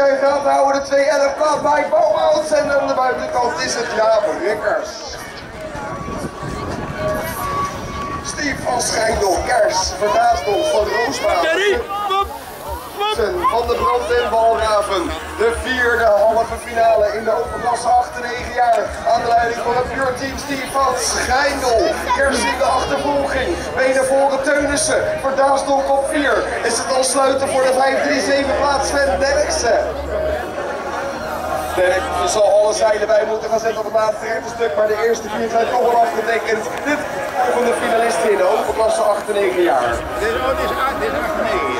in gaten houden, de 211 plaat bij Bouwouds en aan de buitenkant is het Jaap Rikkers. Steve van Schijndel, Kers, Verdaasdel van Roosbaan. Van de Brand en Walraven. De vierde halve finale in de open klasse 8-9 jaar. Aan de leiding van het Pure Team Steve van Schijndel. Kers in de achtervolging. Benen voren Teunissen. Verdaasdel op 4. Is het al sluiten voor de 5-3-7 plaats Sven Derksen. Derk zal alle zeilen bij moeten gaan zetten op het laatste rechte maar de eerste 4 zijn toch wel afgetekend. Dit van de finalisten in de open klasse 8-9 jaar. Dit is 8-9.